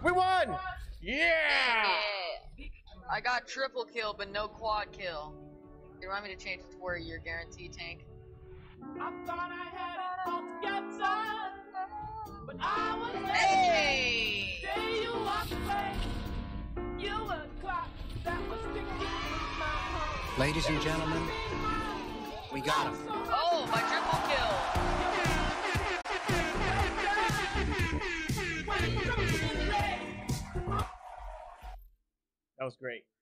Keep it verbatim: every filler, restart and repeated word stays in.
We won! Yeah! Yeah. I got triple kill, but no quad kill. You want me to change it to where you're guaranteed tank? I thought I had it all together, but I was late. Hey! Day you walked away, you were a clock that was ticking in my heart. Ladies and gentlemen, we got him. Oh, my triple kill! That was great.